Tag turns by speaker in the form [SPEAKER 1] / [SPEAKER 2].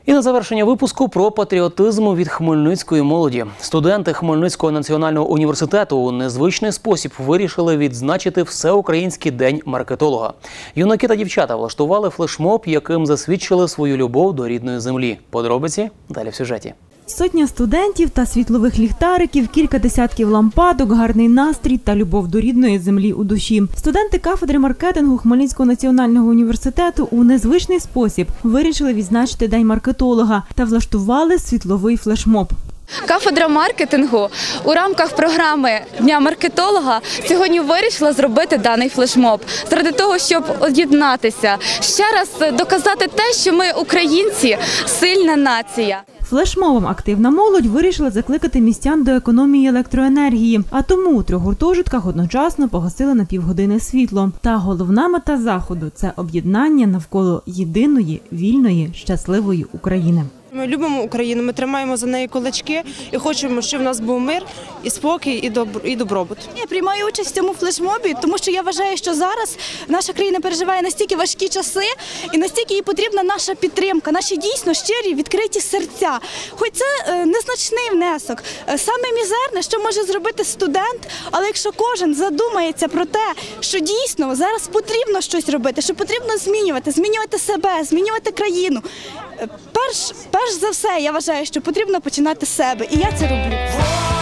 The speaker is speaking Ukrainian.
[SPEAKER 1] І на завершення випуску про патріотизм від хмельницької молоді. Студенти Хмельницького національного університету у незвичний спосіб вирішили відзначити Всеукраїнський день маркетолога. Юнаки та дівчата влаштували флешмоб, яким засвідчили свою любов до рідної землі. Подробиці далі в сюжеті.
[SPEAKER 2] Сотня студентів та світлових ліхтариків, кілька десятків лампадок, гарний настрій та любов до рідної землі у душі. Студенти кафедри маркетингу Хмельницького національного університету у незвичний спосіб вирішили відзначити День маркетолога та влаштували світловий флешмоб.
[SPEAKER 3] Кафедра маркетингу у рамках програми Дня маркетолога сьогодні вирішила зробити даний флешмоб заради того, щоб об'єднатися, ще раз доказати те, що ми, українці, сильна нація.
[SPEAKER 2] Флешмобом активна молодь вирішила закликати містян до економії електроенергії, а тому у 3 гуртожитках одночасно погасили на півгодини світло. Та головна мета заходу – це об'єднання навколо єдиної, вільної, щасливої України.
[SPEAKER 4] Ми любимо Україну, ми тримаємо за неї кулачки і хочемо, щоб в нас був мир, і спокій, і добробут.
[SPEAKER 5] Я приймаю участь в цьому флешмобі, тому що я вважаю, що зараз наша країна переживає настільки важкі часи і настільки їй потрібна наша підтримка, наші дійсно щирі, відкриті серця. Хоч це незначний внесок, саме мізерне, що може зробити студент, але якщо кожен задумається про те, що дійсно зараз потрібно щось робити, що потрібно змінювати себе, змінювати країну. Перш за все, я вважаю, що потрібно починати з себе, і я це роблю.